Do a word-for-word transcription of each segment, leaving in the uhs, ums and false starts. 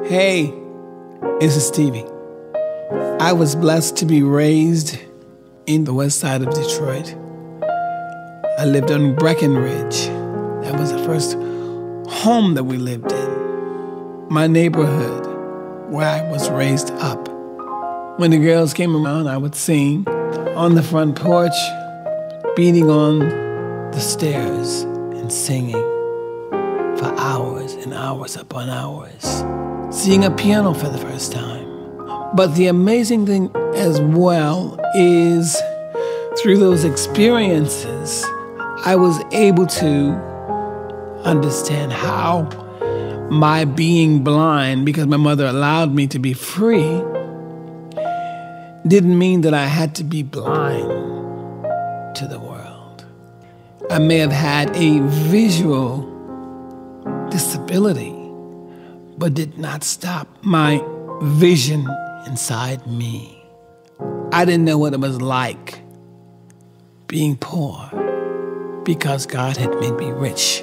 Hey, this is Stevie. I was blessed to be raised in the west side of Detroit. I lived on Breckenridge. That was the first home that we lived in. My neighborhood, where I was raised up. When the girls came around, I would sing on the front porch, beating on the stairs and singing for hours and hours upon hours, seeing a piano for the first time. But the amazing thing as well is through those experiences, I was able to understand how my being blind, because my mother allowed me to be free, didn't mean that I had to be blind to the world. I may have had a visual disability, but did not stop my vision inside me. I didn't know what it was like being poor because God had made me rich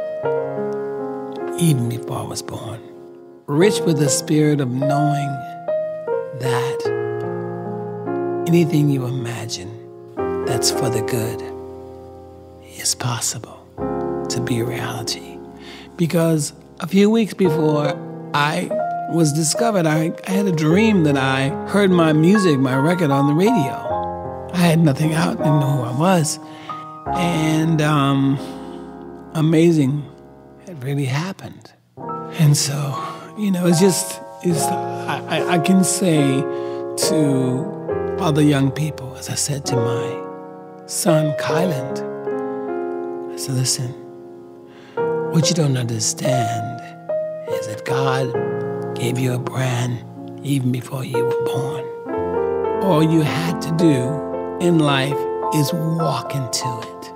even before I was born. Rich with the spirit of knowing that anything you imagine that's for the good is possible to be a reality. Because a few weeks before I was discovered, I, I had a dream that I heard my music, my record on the radio. I had nothing out, didn't know who I was. And um, amazing, it really happened. And so, you know, it's just, it's, I, I can say to other young people, as I said to my son, Kyland, I said, listen, what you don't understand is that God gave you a brand even before you were born. All you had to do in life is walk into it.